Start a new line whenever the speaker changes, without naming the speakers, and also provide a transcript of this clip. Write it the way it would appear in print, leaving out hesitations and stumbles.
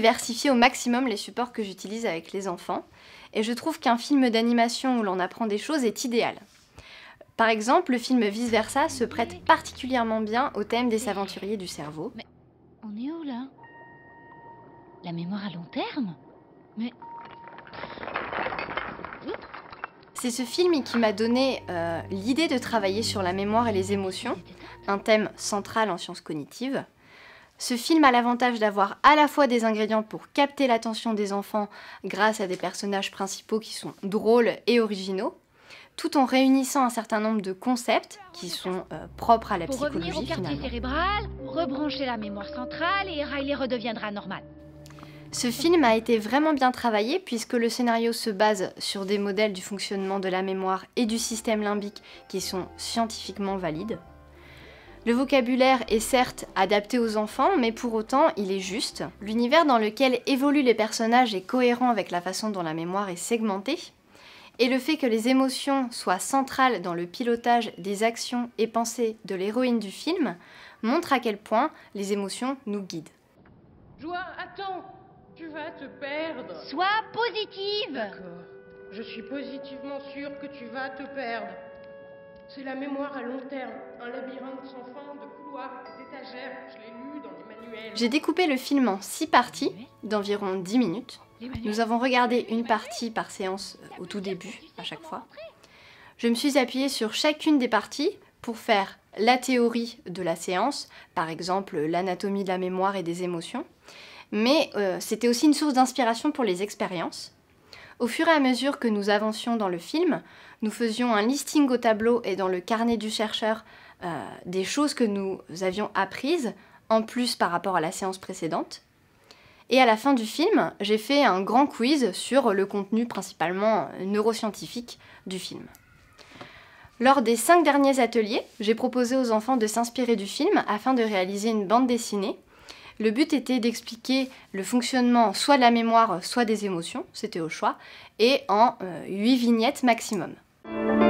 diversifier au maximum les supports que j'utilise avec les enfants, et je trouve qu'un film d'animation où l'on apprend des choses est idéal. Par exemple, le film Vice Versa se prête particulièrement bien au thème des aventuriers du cerveau.
Mais on est où là? La mémoire à long terme? Mais...
C'est ce film qui m'a donné l'idée de travailler sur la mémoire et les émotions, un thème central en sciences cognitives. Ce film a l'avantage d'avoir à la fois des ingrédients pour capter l'attention des enfants grâce à des personnages principaux qui sont drôles et originaux, tout en réunissant un certain nombre de concepts qui sont propres à la
Pour
psychologie
revenir au quartier
finalement.
cérébral, rebrancher la mémoire centrale et Riley redeviendra normal.
Ce film a été vraiment bien travaillé puisque le scénario se base sur des modèles du fonctionnement de la mémoire et du système limbique qui sont scientifiquement valides. Le vocabulaire est certes adapté aux enfants, mais pour autant il est juste. L'univers dans lequel évoluent les personnages est cohérent avec la façon dont la mémoire est segmentée. Et le fait que les émotions soient centrales dans le pilotage des actions et pensées de l'héroïne du film montre à quel point les émotions nous guident.
Joie, attends! Tu vas te perdre.
Sois positive!
D'accord. Je suis positivement sûre que tu vas te perdre. C'est la mémoire à long terme. Un labyrinthe sans fin de couloirs et d'étagères. Je l'ai lu dans les manuels.
J'ai découpé le film en 6 parties d'environ 10 minutes. Nous avons regardé une partie par séance au tout début, à chaque fois. Je me suis appuyée sur chacune des parties pour faire la théorie de la séance, par exemple l'anatomie de la mémoire et des émotions. Mais c'était aussi une source d'inspiration pour les expériences. Au fur et à mesure que nous avancions dans le film, nous faisions un listing au tableau et dans le carnet du chercheur des choses que nous avions apprises, en plus par rapport à la séance précédente. Et à la fin du film, j'ai fait un grand quiz sur le contenu principalement neuroscientifique du film. Lors des 5 derniers ateliers, j'ai proposé aux enfants de s'inspirer du film afin de réaliser une bande dessinée. Le but était d'expliquer le fonctionnement soit de la mémoire, soit des émotions, c'était au choix, et en 8 vignettes maximum.